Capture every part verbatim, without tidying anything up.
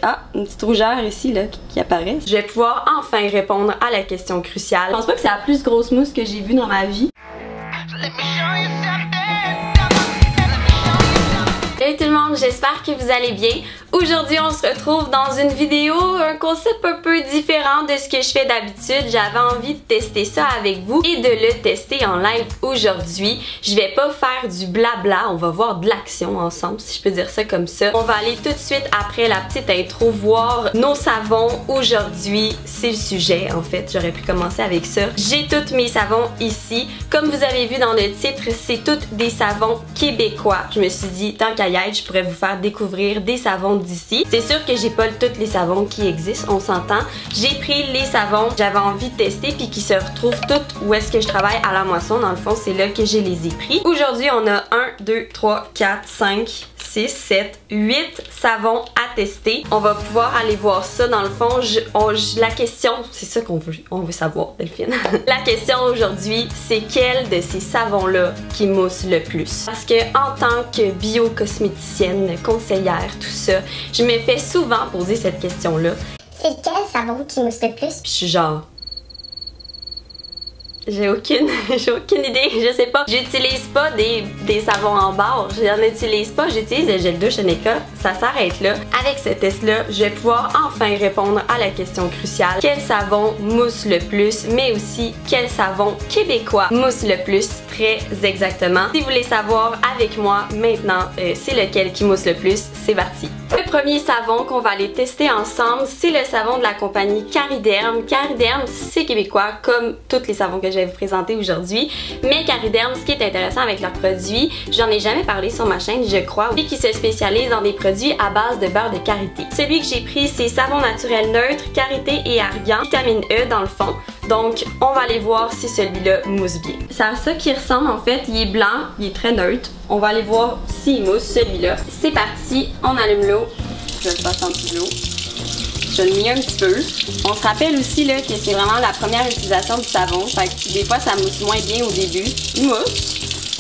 Ah, une petite rougeur ici là qui, qui apparaît. Je vais pouvoir enfin répondre à la question cruciale. Je pense pas que c'est la plus grosse mousse que j'ai vue dans ma vie. Salut tout le monde, j'espère que vous allez bien. Aujourd'hui, on se retrouve dans une vidéo, un concept un peu différent de ce que je fais d'habitude. J'avais envie de tester ça avec vous et de le tester en live aujourd'hui. Je vais pas faire du blabla, on va voir de l'action ensemble, si je peux dire ça comme ça. On va aller tout de suite après la petite intro voir nos savons aujourd'hui. C'est le sujet en fait, j'aurais pu commencer avec ça. J'ai tous mes savons ici. Comme vous avez vu dans le titre, c'est tous des savons québécois. Je me suis dit, tant qu'à y être, je pourrais vous faire découvrir des savons d'ici. C'est sûr que j'ai pas tous les savons qui existent, on s'entend. J'ai pris les savons que j'avais envie de tester puis qui se retrouvent toutes où est-ce que je travaille à la moisson. Dans le fond, c'est là que je les ai pris. Aujourd'hui, on a un, deux, trois, quatre, cinq, six, sept, huit savons à tester. On va pouvoir aller voir ça. Dans le fond, je, on, je, la question, c'est ça qu'on veut, on veut savoir, Delphine. La question aujourd'hui, c'est quel de ces savons-là qui mousse le plus? Parce que en tant que biocosméticienne, conseillère, tout ça, je me fais souvent poser cette question-là. C'est quel savon qui mousse le plus? Puis je suis genre... J'ai aucune, j'ai aucune idée, je sais pas. J'utilise pas des, des savons en barre, j'en utilise pas, j'utilise le gel douche Neka, ça s'arrête là. Avec ce test-là, je vais pouvoir enfin répondre à la question cruciale. Quel savon mousse le plus, mais aussi quel savon québécois mousse le plus, très exactement. Si vous voulez savoir avec moi maintenant, euh, c'est lequel qui mousse le plus, c'est parti. Le premier savon qu'on va aller tester ensemble, c'est le savon de la compagnie Cariderm. Cariderm, c'est québécois, comme tous les savons que je vais vous présenter aujourd'hui. Mais Cariderm, ce qui est intéressant avec leurs produits, j'en ai jamais parlé sur ma chaîne, je crois, et qui se spécialise dans des produits à base de beurre de karité. Celui que j'ai pris, c'est savon naturel neutre, karité et argan, vitamine E dans le fond. Donc, on va aller voir si celui-là mousse bien. C'est à ça qu'il ressemble en fait. Il est blanc, il est très neutre. On va aller voir s'il mousse celui-là. C'est parti, on allume l'eau. Je vais le passer en dessous de l'eau. Je le mets un petit peu. On se rappelle aussi là, que c'est vraiment la première utilisation du savon. Fait que des fois, ça mousse moins bien au début. Il mousse.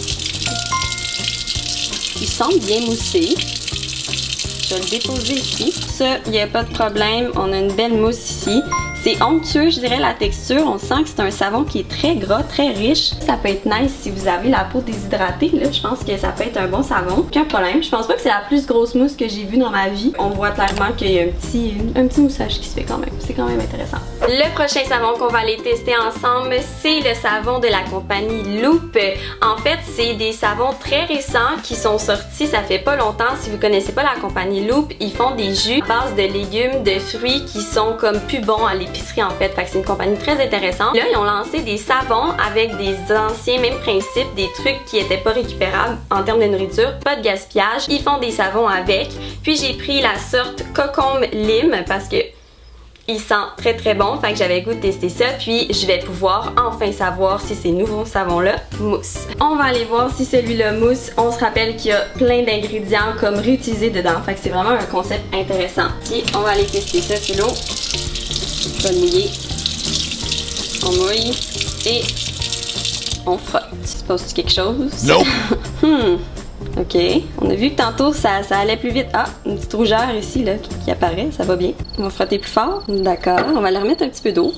Il semble bien mousser. Je vais le déposer ici. Ça, il n'y a pas de problème. On a une belle mousse ici. C'est onctueux, je dirais, la texture. On sent que c'est un savon qui est très gras, très riche. Ça peut être nice si vous avez la peau déshydratée. Là, je pense que ça peut être un bon savon. Aucun problème. Je pense pas que c'est la plus grosse mousse que j'ai vue dans ma vie. On voit clairement qu'il y a un petit, un petit moussage qui se fait quand même. C'est quand même intéressant. Le prochain savon qu'on va aller tester ensemble, c'est le savon de la compagnie Loop. En fait, c'est des savons très récents qui sont sortis. Ça fait pas longtemps. Si vous connaissez pas la compagnie Loop, ils font des jus à base de légumes, de fruits qui sont comme plus bons à l'épicerie. En fait, fait que c'est une compagnie très intéressante. Là, ils ont lancé des savons avec des anciens mêmes principes, des trucs qui étaient pas récupérables en termes de nourriture, pas de gaspillage. Ils font des savons avec. Puis j'ai pris la sorte Cocombe Lime parce que il sent très très bon, fait que j'avais le goût de tester ça, puis je vais pouvoir enfin savoir si ces nouveaux savons-là moussent. On va aller voir si celui-là mousse. On se rappelle qu'il y a plein d'ingrédients comme réutilisés dedans, fait que c'est vraiment un concept intéressant. Puis on va aller tester ça sous l'eau. On va le mouiller. On mouille et on frotte. Il se passe quelque chose? Non! hmm. Ok, on a vu que tantôt ça, ça allait plus vite. Ah, une petite rougeur ici là qui, qui apparaît, ça va bien. On va frotter plus fort. D'accord, on va leur remettre un petit peu d'eau.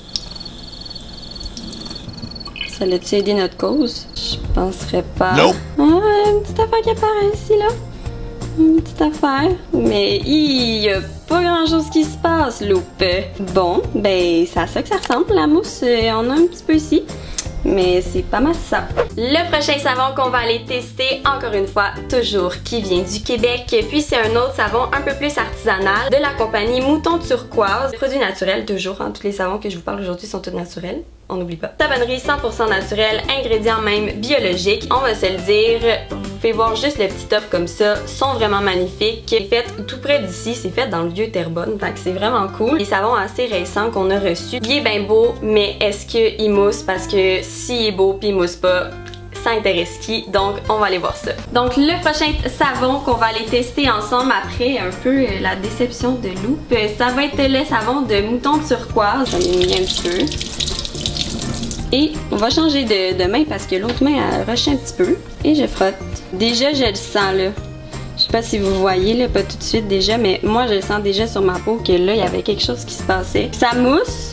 Ça l'a-tu aidé notre cause? Je penserais pas. Non! Ah, une petite affaire qui apparaît ici là. Une petite affaire. Mais il y a pas grand chose qui se passe, Loop. Bon, ben c'est à ça que ça ressemble la mousse. On a un petit peu ici. Mais c'est pas mal ça. Le prochain savon qu'on va aller tester, encore une fois, toujours qui vient du Québec. Puis c'est un autre savon un peu plus artisanal de la compagnie Mouton Turquoise. Produit naturel, toujours. Hein. Tous les savons que je vous parle aujourd'hui sont tous naturels. On n'oublie pas. Savonnerie cent pour cent naturelle, ingrédients même biologiques. On va se le dire, vous pouvez voir juste le petit top comme ça, sont vraiment magnifiques. C'est fait tout près d'ici, c'est fait dans le vieux Terrebonne, fait que c'est vraiment cool. Les savons assez récents qu'on a reçus. Il est bien beau, mais est-ce qu'il mousse? Parce que s'il est beau puis il mousse pas, ça intéresse qui? Donc on va aller voir ça. Donc le prochain savon qu'on va aller tester ensemble après un peu la déception de Loop, ça va être le savon de Mouton Turquoise. J'en ai mis un petit peu. Et on va changer de, de main parce que l'autre main a rushé un petit peu. Et je frotte. Déjà je le sens là. Je sais pas si vous voyez, là, pas tout de suite déjà, mais moi je le sens déjà sur ma peau que là, il y avait quelque chose qui se passait. Ça mousse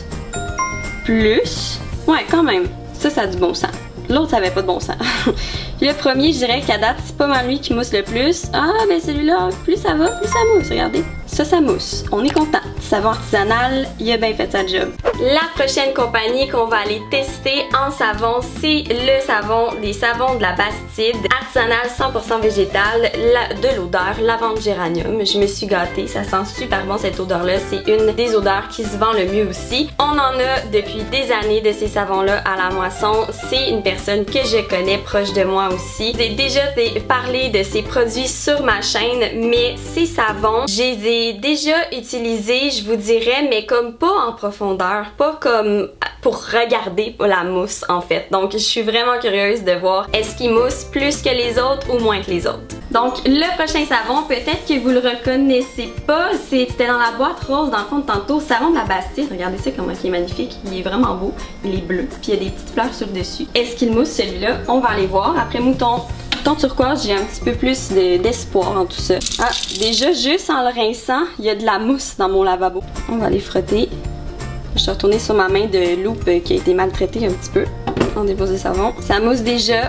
plus. Ouais, quand même. Ça, ça a du bon sens. L'autre, ça avait pas de bon sens. Le premier, je dirais qu'à date, c'est pas mal lui qui mousse le plus. Ah, ben celui-là, plus ça va, plus ça mousse. Regardez. Ça, ça mousse. On est content. Savon artisanal, il a bien fait sa job. La prochaine compagnie qu'on va aller tester en savon, c'est le savon des savons de la Bastide. Artisanal cent pour cent végétal, la, de l'odeur lavande géranium. Je me suis gâtée. Ça sent super bon cette odeur-là. C'est une des odeurs qui se vend le mieux aussi. On en a depuis des années de ces savons-là à la moisson. C'est une personne que je connais proche de moi aussi. J'ai déjà parlé de ces produits sur ma chaîne, mais ces savons, je les ai déjà utilisés, je vous dirais, mais comme pas en profondeur, pas comme pour regarder la mousse en fait. Donc je suis vraiment curieuse de voir est-ce qu'il mousse plus que les autres ou moins que les autres. Donc le prochain savon, peut-être que vous le reconnaissez pas, c'était dans la boîte rose dans le fond de tantôt, savon de la Bastide. Regardez ça comment il est magnifique, il est vraiment beau, il est bleu, puis il y a des petites fleurs sur le dessus. Est-ce qu'il mousse celui-là? On va aller voir. Après mouton Mouton turquoise, j'ai un petit peu plus d'espoir en tout ça. Ah, déjà juste en le rinçant, il y a de la mousse dans mon lavabo. On va aller frotter. Je suis retournée sur ma main de loupe qui a été maltraitée un petit peu. On dépose le savon. Ça mousse déjà.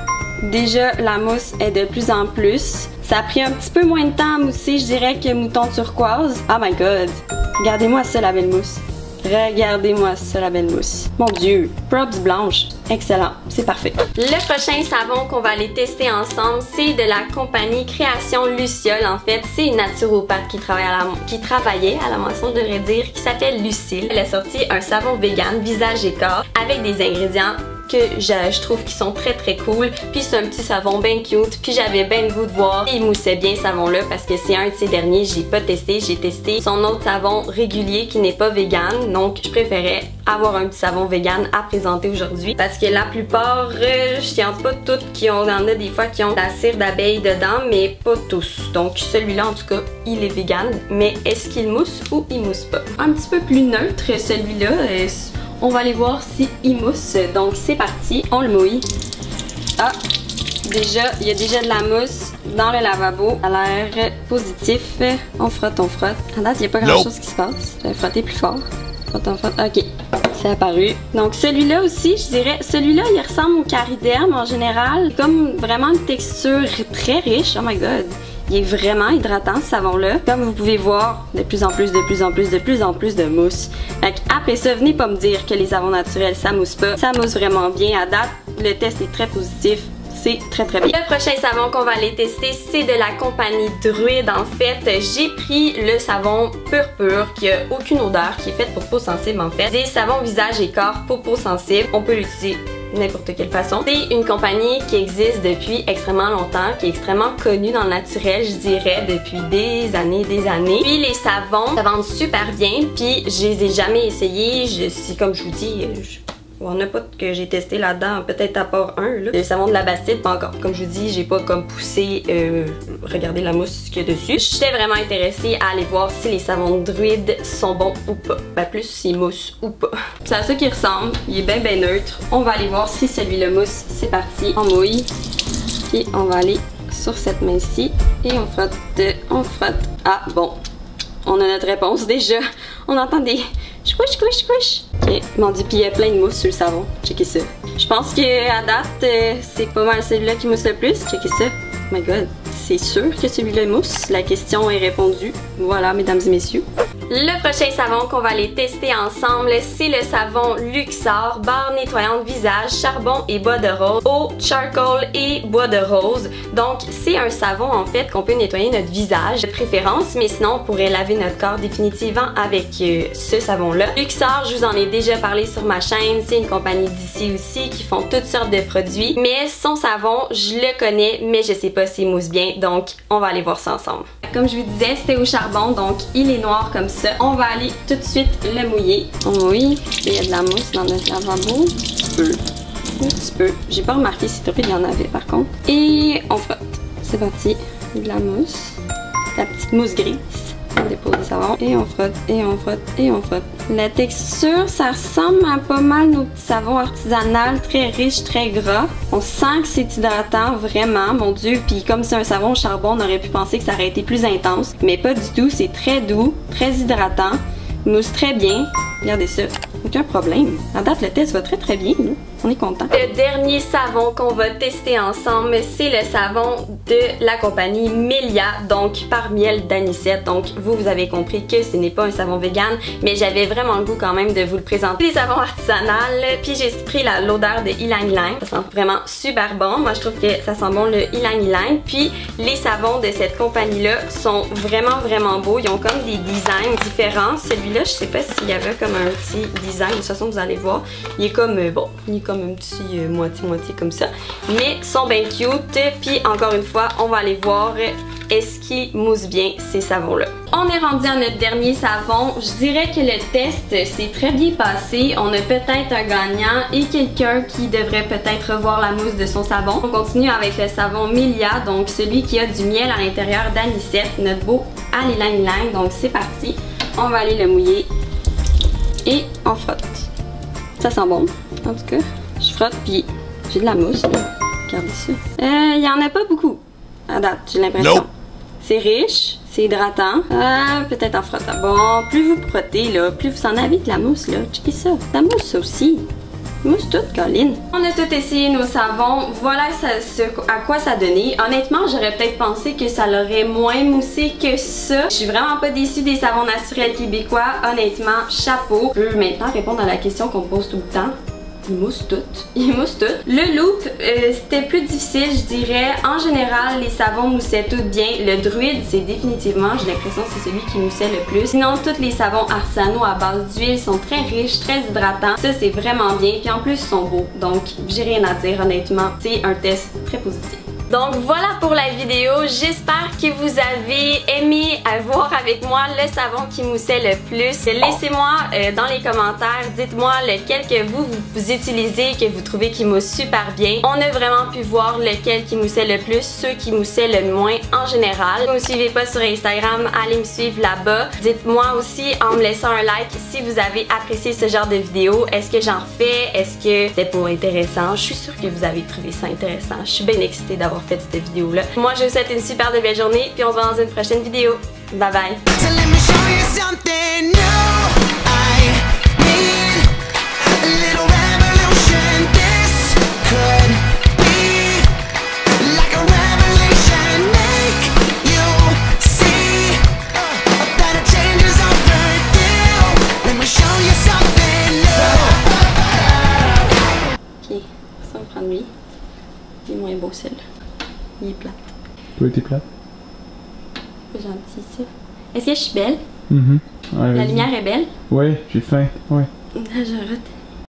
Déjà, la mousse est de plus en plus. Ça a pris un petit peu moins de temps à mousser, je dirais, que mouton turquoise. Oh my god! Regardez-moi ça, la belle mousse. Regardez-moi ça, la belle mousse. Mon Dieu! Props blanche. Excellent. C'est parfait. Le prochain savon qu'on va aller tester ensemble, c'est de la compagnie Création Luciole. En fait, c'est une naturopathe qui, travaille à la, qui travaillait à la moisson, je devrais dire, qui s'appelle Lucille. Elle a sorti un savon vegan, visage et corps, avec des ingrédients que je, je trouve qui sont très très cool. Puis c'est un petit savon bien cute. Puis j'avais bien le goût de voir. Il moussait bien ce savon là parce que c'est un de ces derniers. J'ai pas testé. J'ai testé son autre savon régulier qui n'est pas vegan. Donc je préférais avoir un petit savon vegan à présenter aujourd'hui. Parce que la plupart, euh, je tiens pas toutes qui ont, il y en a des fois qui ont de la cire d'abeille dedans, mais pas tous. Donc celui-là en tout cas, il est vegan. Mais est-ce qu'il mousse ou il mousse pas? Un petit peu plus neutre celui-là. Euh, On va aller voir si il mousse. Donc c'est parti, on le mouille. Ah, déjà, il y a déjà de la mousse dans le lavabo. Ça a l'air positif. On frotte, on frotte. À date, il n'y a pas grand chose qui se passe. Je vais frotter plus fort. Frotte, on frotte. Ok, c'est apparu. Donc celui-là aussi, je dirais, celui-là, il ressemble au Cariderme en général. Comme vraiment une texture très riche. Oh my god. Il est vraiment hydratant ce savon-là. Comme vous pouvez voir, de plus en plus, de plus en plus, de plus en plus de mousse. Fait après ça, venez pas me dire que les savons naturels, ça mousse pas. Ça mousse vraiment bien. À date, le test est très positif. C'est très très bien. Le prochain savon qu'on va aller tester, c'est de la compagnie Druide. En fait, j'ai pris le savon Pur Pur qui a aucune odeur, qui est fait pour peau sensible en fait. Des savons visage et corps pour peau sensible. On peut l'utiliser n'importe quelle façon. C'est une compagnie qui existe depuis extrêmement longtemps, qui est extrêmement connue dans le naturel, je dirais, depuis des années, des années. Puis les savons, ça vend super bien, puis je les ai jamais essayés. Je, si, comme je vous dis, je, on n'a pas que j'ai testé là-dedans, peut-être à part un. Là. Le savon de la Bastide, pas encore. Comme je vous dis, j'ai pas comme poussé, euh, regardez la mousse qu'il y a dessus. J'étais vraiment intéressée à aller voir si les savons de Druide sont bons ou pas. Ben plus s'ils moussent ou pas. C'est à ça qu'il ressemble. Il est bien bien neutre. On va aller voir si celui-là mousse. C'est parti. On mouille. Puis on va aller sur cette main-ci. Et on frotte, on frotte. Ah bon. On a notre réponse déjà. On entend des squish, squish, squish. Ok, mon dieu, puis il y a plein de mousse sur le savon. Checkez ça. Je pense que à date, euh, c'est pas mal celui-là qui mousse le plus. Checkez ça. Oh my god. C'est sûr que celui-là mousse. La question est répondue. Voilà, mesdames et messieurs. Le prochain savon qu'on va aller tester ensemble, c'est le savon Luxor, barre nettoyante visage, charbon et bois de rose, eau, charcoal et bois de rose. Donc, c'est un savon en fait qu'on peut nettoyer notre visage de préférence, mais sinon on pourrait laver notre corps définitivement avec euh, ce savon-là. Luxor, je vous en ai déjà parlé sur ma chaîne, c'est une compagnie d'ici aussi qui font toutes sortes de produits, mais son savon, je le connais, mais je sais pas s'il mousse bien, donc on va aller voir ça ensemble. Comme je vous disais, c'était au charbon, donc il est noir comme ça. On va aller tout de suite le mouiller. On mouille. Il y a de la mousse dans notre lavabo. Un petit peu. Un petit peu. J'ai pas remarqué si trop il y en avait par contre. Et on frotte. C'est parti. De la mousse. La petite mousse grise. On dépose le savon et on frotte, et on frotte, et on frotte. La texture, ça ressemble à pas mal nos petits savons artisanaux, très riches, très gras. On sent que c'est hydratant, vraiment, mon Dieu. Puis comme c'est un savon au charbon, on aurait pu penser que ça aurait été plus intense. Mais pas du tout, c'est très doux, très hydratant. Mousse très bien. Regardez ça. Aucun problème. À date, le test va très très bien. Là. On est content. Le dernier savon qu'on va tester ensemble, c'est le savon de la compagnie Melia, donc par miel d'anisette. Donc vous, vous avez compris que ce n'est pas un savon vegan, mais j'avais vraiment le goût quand même de vous le présenter. Les savons artisanaux, puis j'ai pris l'odeur de Ylang Ylang. Ça sent vraiment super bon. Moi, je trouve que ça sent bon le Ylang Ylang. Puis les savons de cette compagnie-là sont vraiment vraiment beaux. Ils ont comme des designs différents. Celui-là, je sais pas s'il y avait comme un petit design. De toute façon, vous allez voir. Il est comme, euh, bon, il est comme un petit moitié-moitié euh, comme ça. Mais ils sont bien cute. Puis encore une fois, on va aller voir est-ce qu'ils moussent bien ces savons-là. On est rendu à notre dernier savon. Je dirais que le test s'est très bien passé. On a peut-être un gagnant et quelqu'un qui devrait peut-être revoir la mousse de son savon. On continue avec le savon Melia, donc celui qui a du miel à l'intérieur d'anisette, notre beau à l'Ylang Ylang. Donc c'est parti. On va aller le mouiller et on frotte. Ça sent bon, en tout cas. Je frotte puis j'ai de la mousse. Là. Regardez ça. Il euh, y en a pas beaucoup à date, j'ai l'impression. Nope. C'est riche, c'est hydratant. Ah, peut-être en frottant. Bon, plus vous frottez, là, plus vous en avez de la mousse, là. Checkez ça. La mousse, ça aussi. Mousse toute, Colline. On a tout essayé nos savons. Voilà ça, ce, à quoi ça donnait. Honnêtement, j'aurais peut-être pensé que ça l'aurait moins moussé que ça. Je suis vraiment pas déçue des savons naturels québécois. Honnêtement, chapeau. Je peux maintenant répondre à la question qu'on me pose tout le temps. Il mousse tout. Il mousse tout. Le loop, euh, c'était plus difficile, je dirais. En général, les savons moussaient tout bien. Le druide, c'est définitivement, j'ai l'impression que c'est celui qui moussait le plus. Sinon, tous les savons artisanaux à base d'huile sont très riches, très hydratants. Ça, c'est vraiment bien. Puis en plus, ils sont beaux. Donc, j'ai rien à dire, honnêtement. C'est un test très positif. Donc voilà pour la vidéo, j'espère que vous avez aimé voir avec moi le savon qui moussait le plus. Laissez-moi euh, dans les commentaires, dites-moi lequel que vous, vous utilisez, que vous trouvez qui mousse super bien. On a vraiment pu voir lequel qui moussait le plus, ceux qui moussaient le moins en général. Si vous ne me suivez pas sur Instagram, allez me suivre là-bas. Dites-moi aussi en me laissant un like si vous avez apprécié ce genre de vidéo. Est-ce que j'en fais? Est-ce que c'était pas intéressant? Je suis sûre que vous avez trouvé ça intéressant. Je suis bien excitée d'avoir fait cette vidéo là. Moi je vous souhaite une super de belle journée puis on se voit dans une prochaine vidéo. Bye bye. Ok, ça va prendre lui. Il est moins beau celle-là. Il est plate. Toi, t'es plate? C'est gentil, ça. Est-ce que je suis belle? Mm-hmm. Ouais, la lumière est belle? Ouais, j'ai faim. Ouais. Je rote.